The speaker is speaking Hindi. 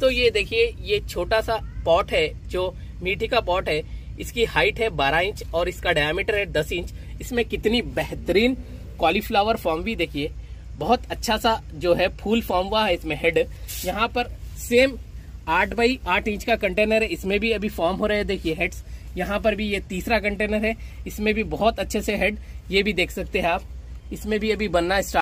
दोस्तों ये देखिए, ये छोटा सा पॉट है जो मिट्टी का पॉट है, इसकी हाइट है 12 इंच और इसका डायमीटर है 10 इंच। इसमें कितनी बेहतरीन कॉलीफ्लावर फॉर्म भी देखिए, बहुत अच्छा सा जो है फूल फॉर्म हुआ है इसमें हेड। यहाँ पर सेम 8 बाई 8 इंच का कंटेनर है, इसमें भी अभी फॉर्म हो रहे हैं देखिए हेड्स। यहाँ पर भी ये तीसरा कंटेनर है, इसमें भी बहुत अच्छे से हेड, ये भी देख सकते हैं आप, इसमें भी अभी बनना स्टार्ट